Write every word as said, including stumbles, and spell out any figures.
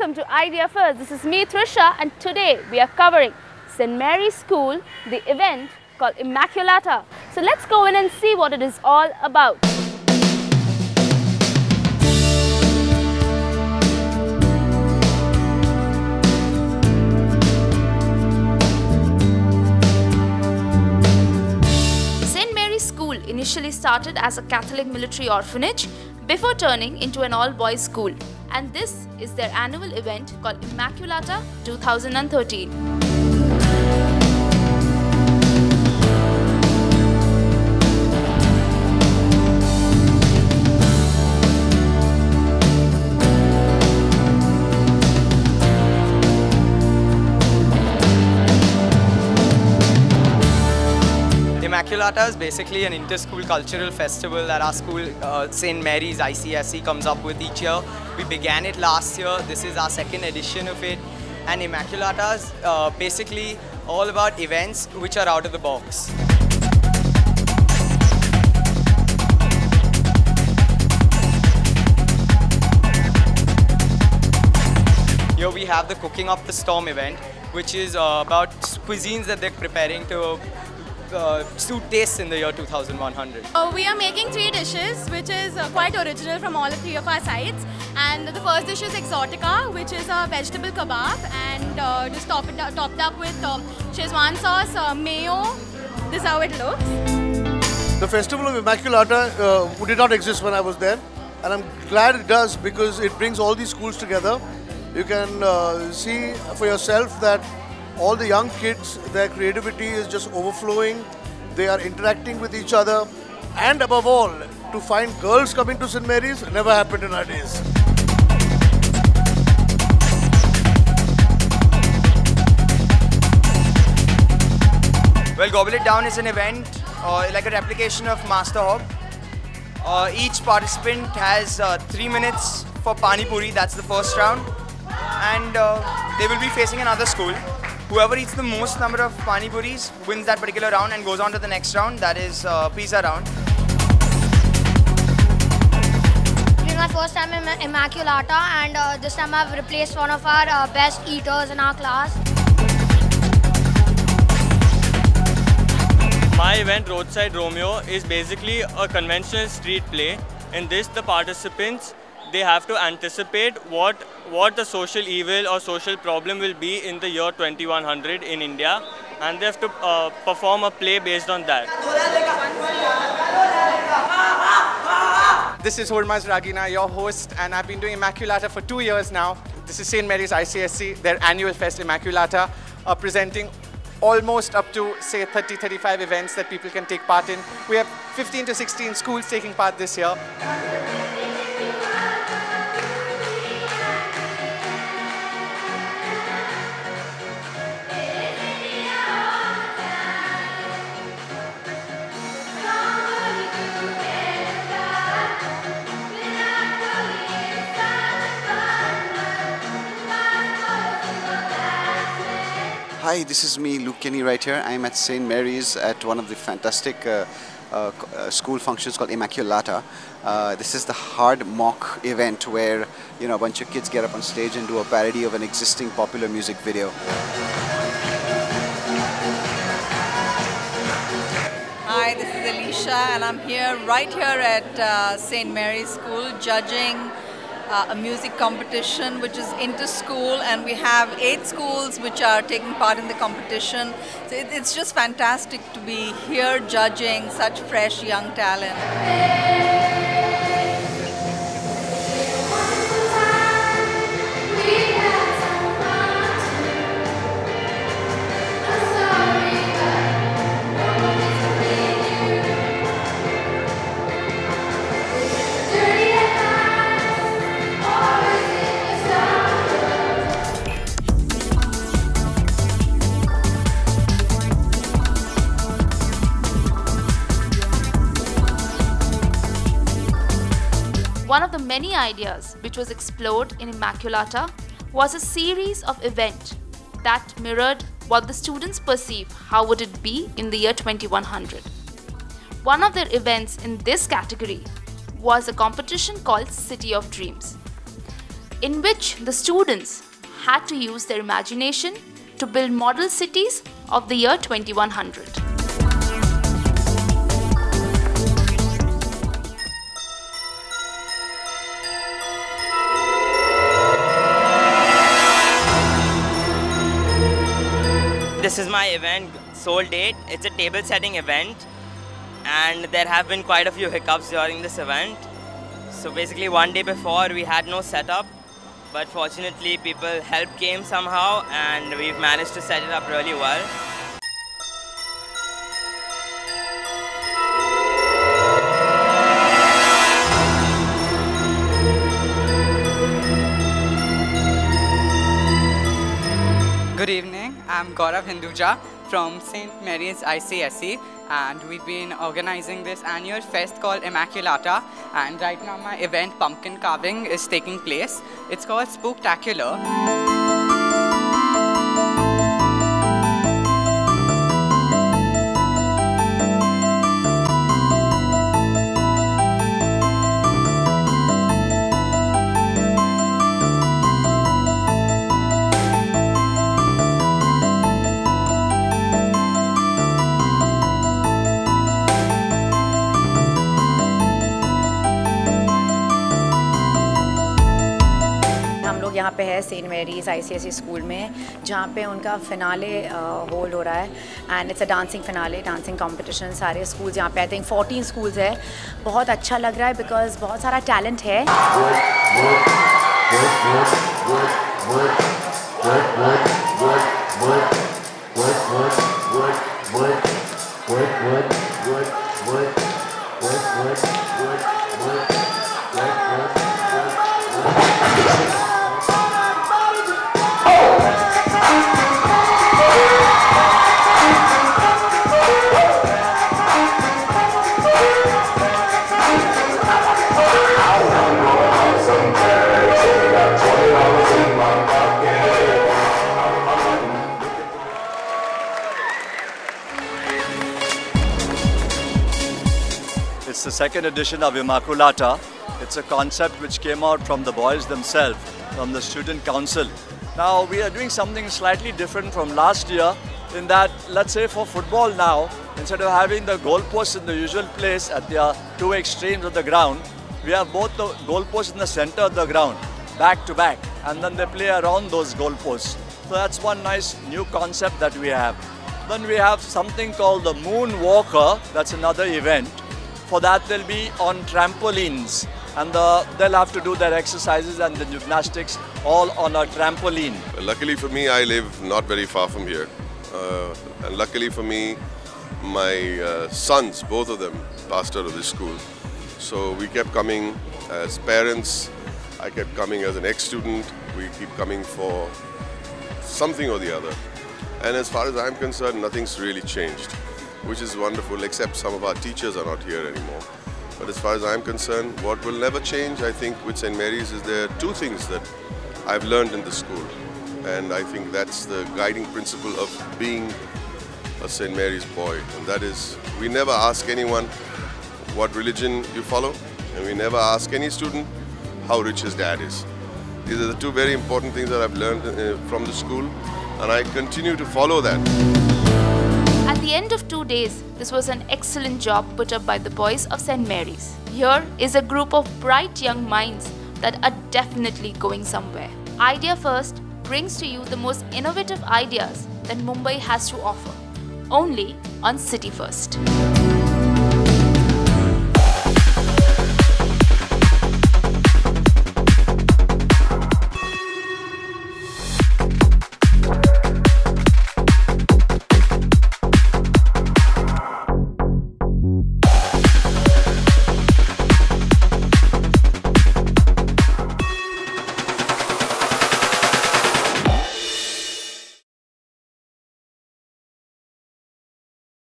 welcome to Idea First. This is me, Trisha, and today we are covering Saint Mary's School, the event called Immaculata. So let's go in and see what it is all about. Saint Mary's School initially started as a Catholic military orphanage before turning into an all-boys school. And this is their annual event called Immaculata two thousand thirteen. Immaculata is basically an inter-school cultural festival that our school, uh, Saint Mary's I C S C, comes up with each year. We began it last year. This is our second edition of it. And Immaculata is uh, basically all about events which are out of the box. Here we have the Cooking Up the Storm event, which is uh, about cuisines that they're preparing to Uh, suit tastes in the year two thousand one hundred. Uh, we are making three dishes which is uh, quite original from all three of our sides, and the first dish is Exotica, which is a vegetable kebab, and uh, just top it, topped up with uh, Szechuan sauce, uh, mayo. This is how it looks. The Festival of Immaculata uh, did not exist when I was there, and I'm glad it does because it brings all these schools together. You can uh, see for yourself that all the young kids, their creativity is just overflowing. They are interacting with each other. And above all, to find girls coming to Saint Mary's never happened in our days. Well, Gobble It Down is an event uh, like a replication of Master Hog. Uh, each participant has uh, three minutes for Pani Puri, that's the first round. And uh, they will be facing another school. Whoever eats the most number of Pani Puris wins that particular round and goes on to the next round, that is uh, pizza round. This is my first time in Immaculata, and uh, this time I've replaced one of our uh, best eaters in our class. My event, Roadside Romeo, is basically a conventional street play. In this, the participants, they have to anticipate what what the social evil or social problem will be in the year twenty-one hundred in India, and they have to uh, perform a play based on that. This is Hurmaz Ragina, your host, and I've been doing Immaculata for two years now. This is Saint Mary's I C S C, their annual fest Immaculata, uh, presenting almost up to say thirty, thirty-five events that people can take part in. We have fifteen to sixteen schools taking part this year. Hi, this is me, Luke Kenny, right here. I'm at Saint Mary's at one of the fantastic uh, uh, uh, school functions called Immaculata. Uh, this is the hard mock event where, you know, a bunch of kids get up on stage and do a parody of an existing popular music video. Hi, this is Alicia, and I'm here right here at uh, Saint Mary's School judging Uh, a music competition which is inter-school, and we have eight schools which are taking part in the competition. So it, it's just fantastic to be here judging such fresh young talent. One of the many ideas which was explored in Immaculata was a series of events that mirrored what the students perceive how would it be in the year twenty-one hundred. One of their events in this category was a competition called City of Dreams. in which the students had to use their imagination to build model cities of the year twenty-one hundred. This is my event, Soul Date. It's a table setting event and there have been quite a few hiccups during this event. So basically one day before we had no setup, but fortunately people help came somehow and we've managed to set it up really well. Good evening, I'm Gaurav Hinduja from Saint Mary's I C S E and we've been organizing this annual fest called Immaculata, and right now my event Pumpkin Carving is taking place. It's called Spooktacular. यहाँ पे है Saint Mary's ICSE school में, जहाँ पे उनका finale hold हो रहा है and it's a dancing finale, dancing competition. सारे स्कूल्स यहाँ पे आई थिंक फोर्टीन स्कूल्स है। बहुत अच्छा लग रहा है बिकॉज बहुत सारा टैलेंट है। It's the second edition of Immaculata. It's a concept which came out from the boys themselves, from the student council. Now we are doing something slightly different from last year in that, let's say for football now, instead of having the goalposts in the usual place at the two extremes of the ground, we have both the goalposts in the center of the ground, back to back, and then they play around those goalposts. So that's one nice new concept that we have. Then we have something called the Moonwalker. That's another event. For that they'll be on trampolines and the, they'll have to do their exercises and the gymnastics all on a trampoline. Luckily for me, I live not very far from here. Uh, and luckily for me, my uh, sons, both of them, passed out of this school. So we kept coming as parents. I kept coming as an ex-student. We keep coming for something or the other. And as far as I'm concerned, nothing's really changed, which is wonderful, except some of our teachers are not here anymore. But as far as I'm concerned, what will never change, I think, with Saint Mary's is there are two things that I've learned in the school. And I think that's the guiding principle of being a Saint Mary's boy. And that is, we never ask anyone what religion you follow, and we never ask any student how rich his dad is. These are the two very important things that I've learned uh, from the school, and I continue to follow that. At the end of two days, this was an excellent job put up by the boys of Saint Mary's. Here is a group of bright young minds that are definitely going somewhere. Idea First brings to you the most innovative ideas that Mumbai has to offer, only on City First.